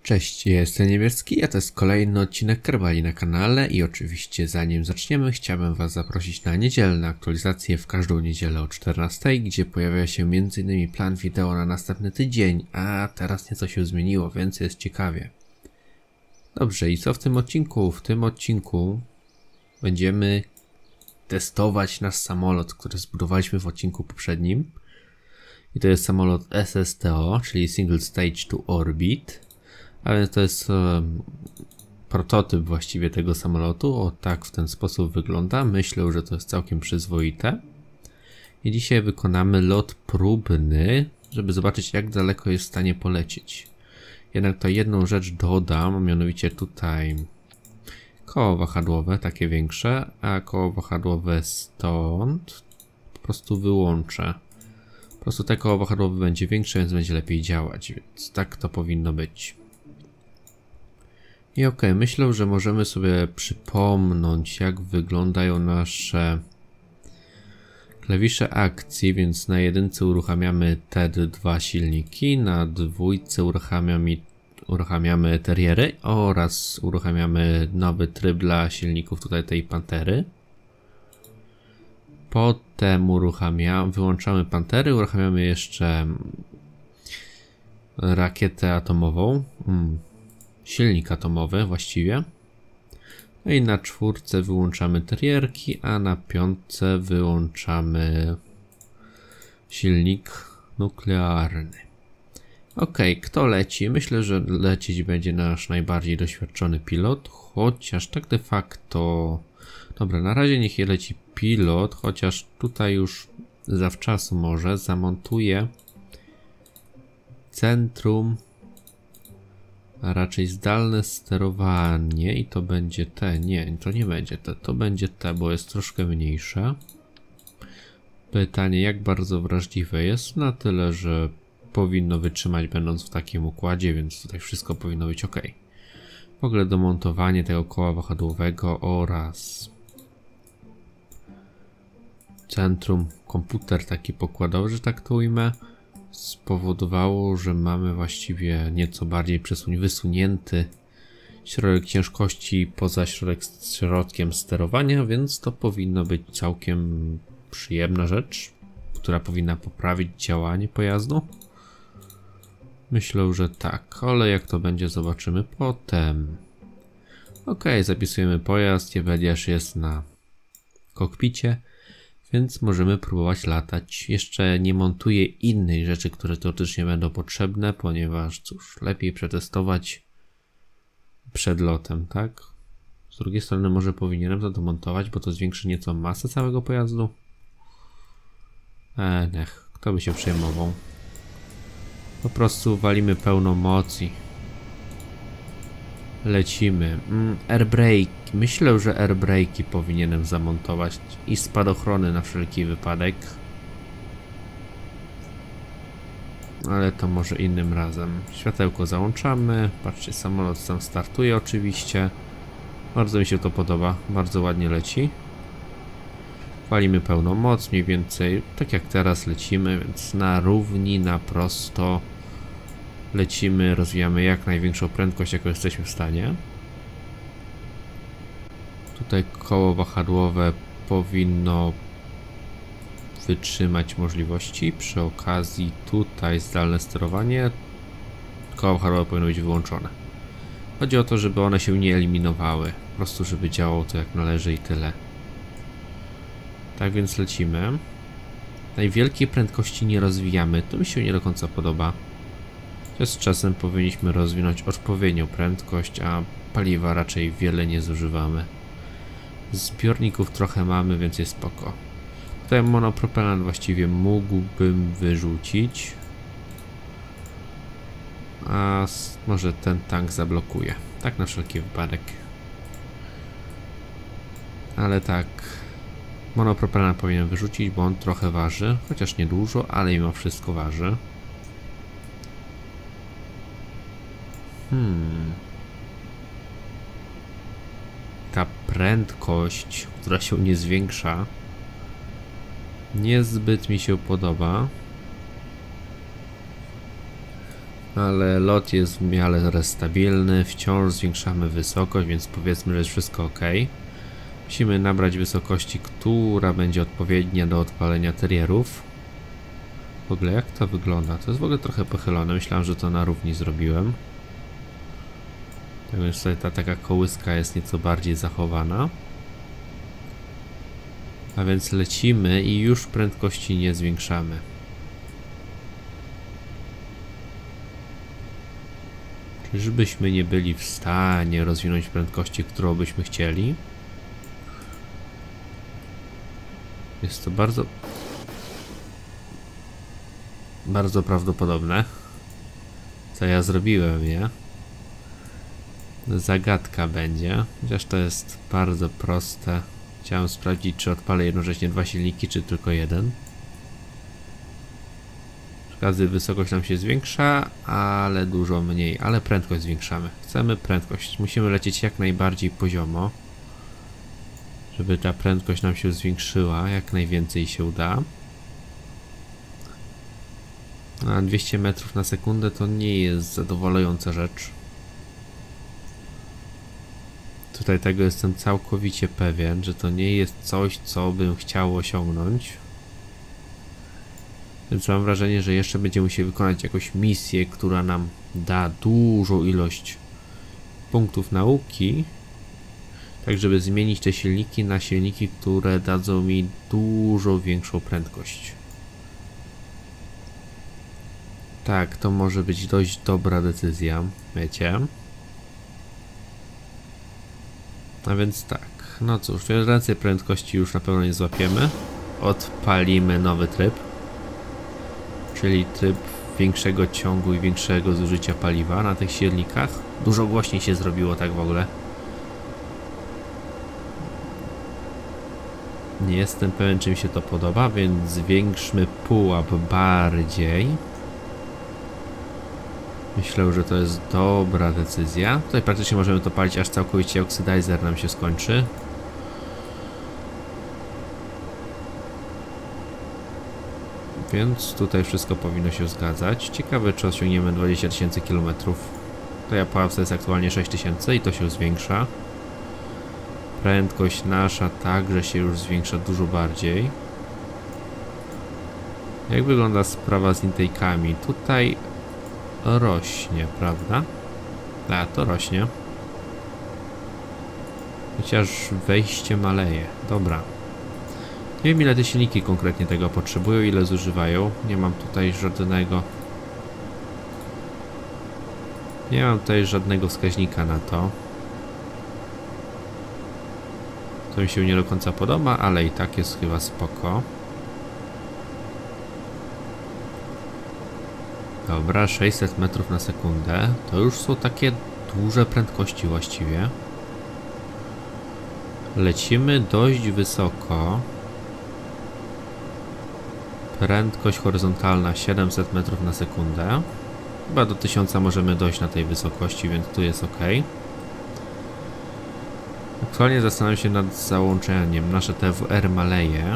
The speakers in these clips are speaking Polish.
Cześć, ja jestem Niebieski, a to jest kolejny odcinek Kerbali na kanale i oczywiście zanim zaczniemy chciałbym Was zaprosić na niedzielne aktualizacje w każdą niedzielę o 14, gdzie pojawia się m.in. plan wideo na następny tydzień, a teraz nieco się zmieniło, więc jest ciekawie. Dobrze, i co w tym odcinku? W tym odcinku będziemy testować nasz samolot, który zbudowaliśmy w odcinku poprzednim. I to jest samolot SSTO, czyli Single Stage to Orbit. A więc to jest prototyp właściwie tego samolotu. O tak, w ten sposób wygląda. Myślę, że to jest całkiem przyzwoite. I dzisiaj wykonamy lot próbny, żeby zobaczyć, jak daleko jest w stanie polecieć. Jednak to jedną rzecz dodam, mianowicie tutaj koło wahadłowe, takie większe, a koło wahadłowe stąd po prostu wyłączę. Po prostu te koło wahadłowe będzie większe, więc będzie lepiej działać, więc tak to powinno być. I okej, myślę, że możemy sobie przypomnieć, jak wyglądają nasze klawisze akcji, więc na jedynce uruchamiamy te dwa silniki, na dwójce uruchamiamy teriery oraz uruchamiamy nowy tryb dla silników tutaj tej Pantery. Potem wyłączamy Pantery, uruchamiamy jeszcze rakietę atomową. Silnik atomowy właściwie. No i na czwórce wyłączamy terierki, a na piątce wyłączamy silnik nuklearny. Ok, kto leci? Myślę, że lecieć będzie nasz najbardziej doświadczony pilot, chociaż tak de facto... Dobra, na razie niech leci pilot, chociaż tutaj już zawczasu może zamontuję centrum, a raczej zdalne sterowanie i to będzie te, nie, to nie będzie te, to będzie te, bo jest troszkę mniejsze. Pytanie, jak bardzo wrażliwe jest, na tyle, że powinno wytrzymać będąc w takim układzie, więc tutaj wszystko powinno być ok. W ogóle domontowanie tego koła wahadłowego oraz centrum, komputer taki pokładowy, że tak to ujmę, spowodowało, że mamy właściwie nieco bardziej wysunięty środek ciężkości poza środkiem sterowania, więc to powinno być całkiem przyjemna rzecz, która powinna poprawić działanie pojazdu. Myślę, że tak, ale jak to będzie, zobaczymy potem. Ok, zapisujemy pojazd, Jeweliarz jest na kokpicie. Więc możemy próbować latać. Jeszcze nie montuję innej rzeczy, które teoretycznie będą potrzebne, ponieważ cóż, lepiej przetestować przed lotem, tak? Z drugiej strony może powinienem to domontować, bo to zwiększy nieco masę całego pojazdu. Niech, kto by się przejmował. Po prostu walimy pełną moc i lecimy. Airbrake. Myślę, że airbrake'i powinienem zamontować i spadochrony na wszelki wypadek. Ale to może innym razem. Światełko załączamy. Patrzcie, samolot tam startuje oczywiście. Bardzo mi się to podoba. Bardzo ładnie leci. Walimy pełną moc, mniej więcej tak jak teraz lecimy, więc na równi, na prosto lecimy, rozwijamy jak największą prędkość, jaką jesteśmy w stanie. Tutaj koło wahadłowe powinno wytrzymać możliwości. Przy okazji tutaj zdalne sterowanie. Koło wahadłowe powinno być wyłączone. Chodzi o to, żeby one się nie eliminowały. Po prostu, żeby działało to jak należy i tyle. Tak więc lecimy. Najwielkiej prędkości nie rozwijamy. To mi się nie do końca podoba. Z czasem powinniśmy rozwinąć odpowiednią prędkość, a paliwa raczej wiele nie zużywamy. Zbiorników trochę mamy, więc jest spoko. Tutaj monopropelant właściwie mógłbym wyrzucić. A może ten tank zablokuje. Tak na wszelki wypadek. Ale tak. Monopropelant powinien wyrzucić, bo on trochę waży. Chociaż nie dużo, ale mimo wszystko waży. Ta prędkość, która się nie zwiększa, niezbyt mi się podoba. Ale lot jest w miarę stabilny, wciąż zwiększamy wysokość, więc powiedzmy, że jest wszystko ok. Musimy nabrać wysokości, która będzie odpowiednia do odpalenia terierów. W ogóle jak to wygląda? To jest w ogóle trochę pochylone, myślałem, że to na równi zrobiłem. Tak więc tutaj ta taka kołyska jest nieco bardziej zachowana. A więc lecimy i już prędkości nie zwiększamy. Czyżbyśmy nie byli w stanie rozwinąć prędkości, którą byśmy chcieli? Jest to bardzo prawdopodobne. Co ja zrobiłem, nie? Zagadka będzie. Chociaż to jest bardzo proste. Chciałem sprawdzić, czy odpalę jednocześnie 2 silniki, czy tylko jeden. Przy okazji wysokość nam się zwiększa, ale dużo mniej. Ale prędkość zwiększamy. Chcemy prędkość. Musimy lecieć jak najbardziej poziomo, żeby ta prędkość nam się zwiększyła. Jak najwięcej się uda. A 200 metrów na sekundę to nie jest zadowalająca rzecz. Tutaj tego jestem całkowicie pewien, że to nie jest coś, co bym chciał osiągnąć. Więc mam wrażenie, że jeszcze będziemy musieli wykonać jakąś misję, która nam da dużą ilość punktów nauki. Tak, żeby zmienić te silniki na silniki, które dadzą mi dużo większą prędkość. Tak, to może być dość dobra decyzja, wiecie. A więc tak, no cóż, więcej prędkości już na pewno nie złapiemy. Odpalimy nowy tryb. Czyli tryb większego ciągu i większego zużycia paliwa na tych silnikach. Dużo głośniej się zrobiło tak w ogóle. Nie jestem pewien, czy mi się to podoba, więc zwiększmy pułap bardziej. Myślę, że to jest dobra decyzja. Tutaj praktycznie możemy to palić, aż całkowicie oxidizer nam się skończy. Więc tutaj wszystko powinno się zgadzać. Ciekawe, czy osiągniemy 20 000 km. To ja paławce jest aktualnie 6000 i to się zwiększa. Prędkość nasza także się już zwiększa dużo bardziej. Jak wygląda sprawa z intake'ami? Tutaj rośnie, prawda? A, to rośnie. Chociaż wejście maleje. Dobra. Nie wiem, ile te silniki konkretnie tego potrzebują, ile zużywają. Nie mam tutaj żadnego... Nie mam tutaj żadnego wskaźnika na to. To mi się nie do końca podoba, ale i tak jest chyba spoko. Dobra, 600 metrów na sekundę. To już są takie duże prędkości właściwie. Lecimy dość wysoko. Prędkość horyzontalna 700 metrów na sekundę. Chyba do 1000 możemy dojść na tej wysokości, więc tu jest ok. Aktualnie zastanawiam się nad załączeniem. Nasze TWR maleje.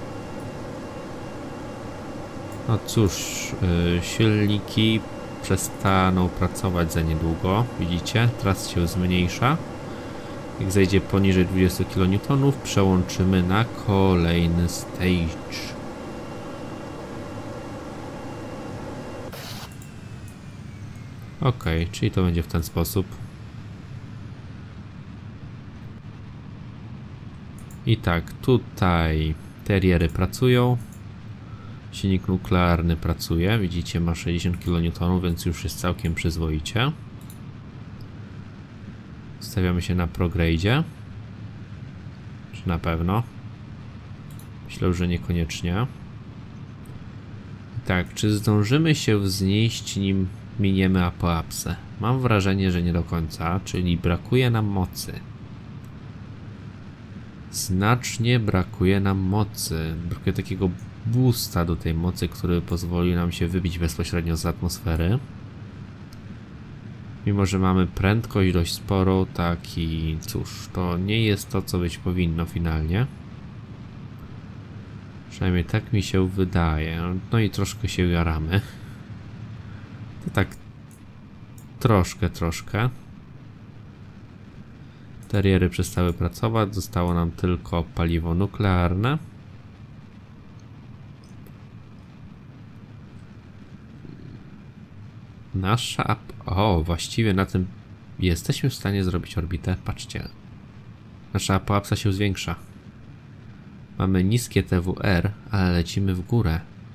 No cóż, silniki przestaną pracować za niedługo. Widzicie? Teraz się zmniejsza. Jak zejdzie poniżej 20 kN, przełączymy na kolejny stage. Ok, czyli to będzie w ten sposób. I tak, tutaj teriery pracują. Silnik nuklearny pracuje. Widzicie, ma 60 kN, więc już jest całkiem przyzwoicie. Stawiamy się na prograde. Czy na pewno? Myślę, że niekoniecznie. Tak, czy zdążymy się wznieść, nim miniemy apoapsę? Mam wrażenie, że nie do końca, czyli brakuje nam mocy. Znacznie brakuje nam mocy. Brakuje takiego boosta do tej mocy, który pozwoli nam się wybić bezpośrednio z atmosfery. Mimo że mamy prędkość dość sporą, tak i cóż, to nie jest to, co być powinno finalnie. Przynajmniej tak mi się wydaje. No i troszkę się jaramy. To tak Troszkę. Teriery przestały pracować, zostało nam tylko paliwo nuklearne. Nasza... O, właściwie na tym jesteśmy w stanie zrobić orbitę. Patrzcie. Nasza apoapsa się zwiększa. Mamy niskie TWR, ale lecimy w górę.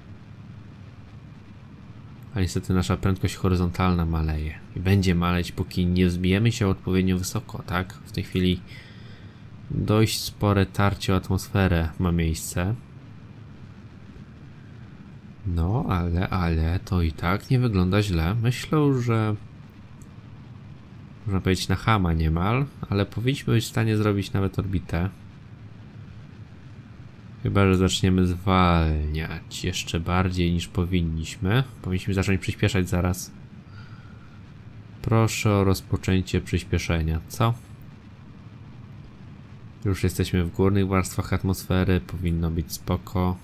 A niestety nasza prędkość horyzontalna maleje. I będzie maleć, póki nie wzbijemy się odpowiednio wysoko, tak? W tej chwili dość spore tarcie o atmosferę ma miejsce. No, ale to i tak nie wygląda źle. Myślę, że można powiedzieć na chama niemal, ale powinniśmy być w stanie zrobić nawet orbitę. Chyba że zaczniemy zwalniać jeszcze bardziej niż powinniśmy. Powinniśmy zacząć przyspieszać zaraz. Proszę o rozpoczęcie przyspieszenia, co? Już jesteśmy w górnych warstwach atmosfery, powinno być spoko.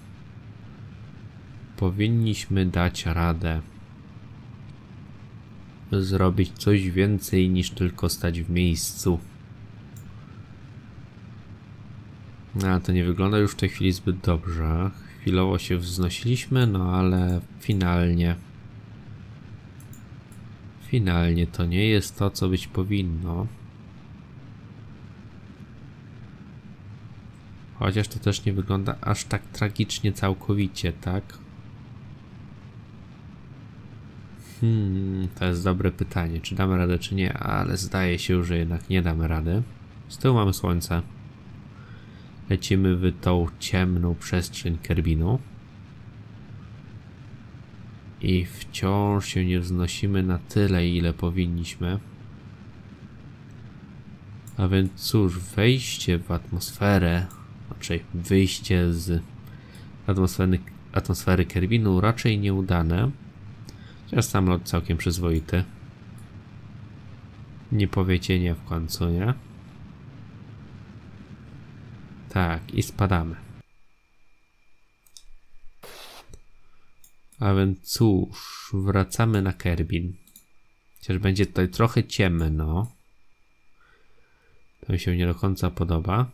Powinniśmy dać radę zrobić coś więcej niż tylko stać w miejscu. No, ale to nie wygląda już w tej chwili zbyt dobrze. Chwilowo się wznosiliśmy, no ale finalnie to nie jest to, co być powinno. Chociaż to też nie wygląda aż tak tragicznie całkowicie, tak? To jest dobre pytanie, czy damy radę, czy nie, ale zdaje się, że jednak nie damy rady. Z tyłu mamy słońce. Lecimy w tą ciemną przestrzeń Kerbinu. I wciąż się nie wznosimy na tyle, ile powinniśmy. A więc cóż, wejście w atmosferę, raczej wyjście z atmosfery Kerbinu raczej nieudane. Chociaż samolot całkiem przyzwoity. Nie powiecie nie w końcu, nie? Tak, i spadamy. A więc cóż, wracamy na Kerbin. Chociaż będzie tutaj trochę ciemno. To mi się nie do końca podoba.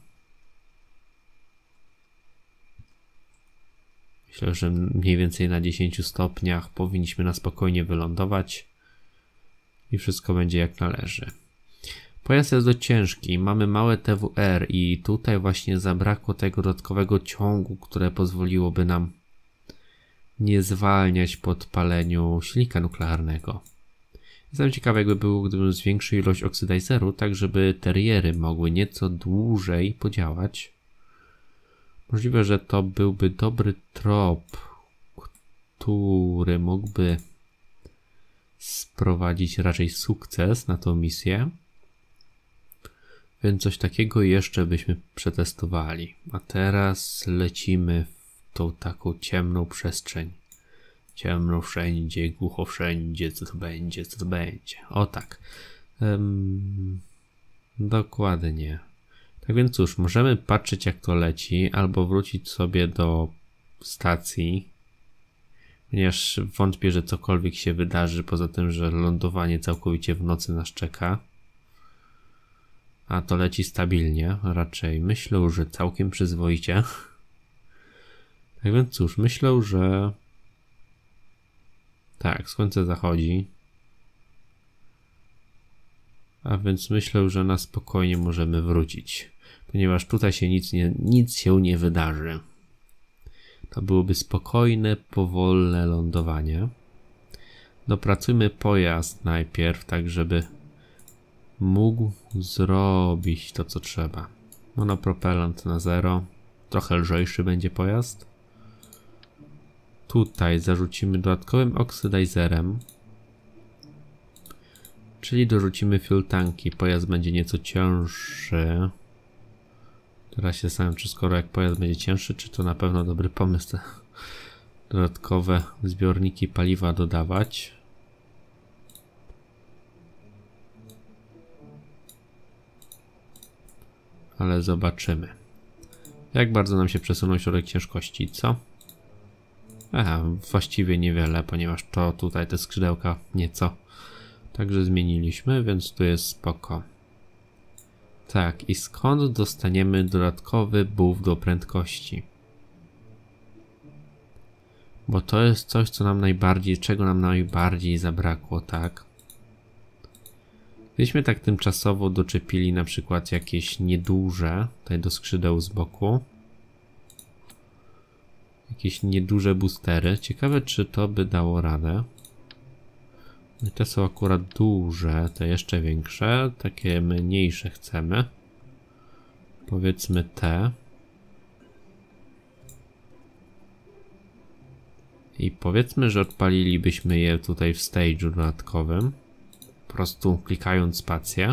Myślę, że mniej więcej na 10 stopniach powinniśmy na spokojnie wylądować. I wszystko będzie jak należy. Pojazd jest dość ciężki, mamy małe TWR i tutaj właśnie zabrakło tego dodatkowego ciągu, które pozwoliłoby nam nie zwalniać po odpaleniu silnika nuklearnego. Jestem ciekawy, jakby było, gdybym zwiększył ilość oksydajzeru, tak żeby teriery mogły nieco dłużej podziałać. Możliwe, że to byłby dobry trop, który mógłby sprowadzić raczej sukces na tą misję. Więc coś takiego jeszcze byśmy przetestowali. A teraz lecimy w tą taką ciemną przestrzeń. Ciemno wszędzie, głucho wszędzie, co to będzie, co to będzie. O tak. Dokładnie. Tak więc cóż, możemy patrzeć jak to leci, albo wrócić sobie do stacji. Ponieważ wątpię, że cokolwiek się wydarzy, poza tym, że lądowanie całkowicie w nocy nas czeka. A to leci stabilnie, raczej myślę, że całkiem przyzwoicie. Tak więc cóż, myślę, że tak, słońce zachodzi. A więc myślę, że na spokojnie możemy wrócić. Ponieważ tutaj się nic się nie wydarzy. To byłoby spokojne, powolne lądowanie. Dopracujmy pojazd najpierw, tak żeby mógł zrobić to, co trzeba. Monopropellant na 0. Trochę lżejszy będzie pojazd. Tutaj zarzucimy dodatkowym oksydajzerem. Czyli dorzucimy fuel tanki. Pojazd będzie nieco cięższy. Teraz się zastanawiam, czy skoro jak pojazd będzie cięższy, czy to na pewno dobry pomysł te dodatkowe zbiorniki paliwa dodawać. Ale zobaczymy. Jak bardzo nam się przesunął środek ciężkości, co? Aha, właściwie niewiele, ponieważ to tutaj te skrzydełka nieco Także zmieniliśmy, więc tu jest spoko. Tak, i skąd dostaniemy dodatkowy buff do prędkości? Bo to jest coś, co nam czego nam najbardziej zabrakło, tak? Gdybyśmy tak tymczasowo doczepili na przykład jakieś nieduże, tutaj do skrzydeł z boku. Jakieś nieduże boostery. Ciekawe, czy to by dało radę. Te są akurat duże, te jeszcze większe. Takie mniejsze chcemy. Powiedzmy te. I powiedzmy, że odpalilibyśmy je tutaj w stage'u dodatkowym. Po prostu klikając spację.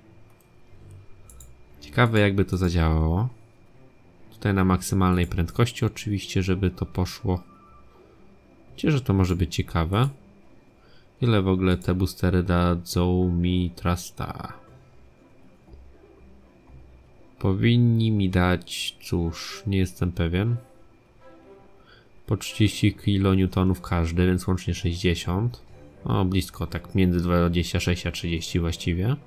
Ciekawe, jakby to zadziałało. Tutaj na maksymalnej prędkości oczywiście, żeby to poszło. Myślę, że to może być ciekawe. Ile w ogóle te boostery dadzą mi trusta? Powinni mi dać, cóż, nie jestem pewien. Po 30 kN każdy, więc łącznie 60. O, blisko, tak między 26 a 30 właściwie.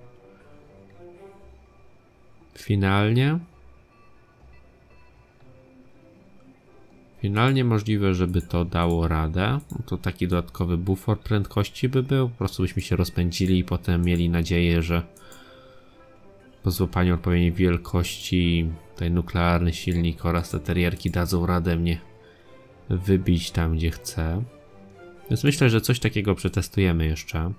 Finalnie możliwe, żeby to dało radę. To taki dodatkowy bufor prędkości by był. Po prostu byśmy się rozpędzili i potem mieli nadzieję, że po złapaniu odpowiedniej wielkości tutaj nuklearny silnik oraz te terierki dadzą radę mnie wybić tam, gdzie chcę. Więc myślę, że coś takiego przetestujemy jeszcze.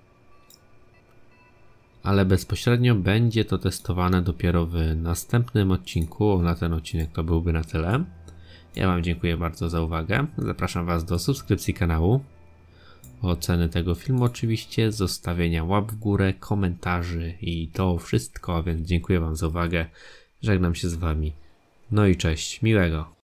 Ale bezpośrednio będzie to testowane dopiero w następnym odcinku. Na ten odcinek to byłby na tyle. Ja wam dziękuję bardzo za uwagę. Zapraszam was do subskrypcji kanału, oceny tego filmu oczywiście, zostawienia łap w górę, komentarzy i to wszystko, więc dziękuję wam za uwagę. Żegnam się z wami. No i cześć, miłego.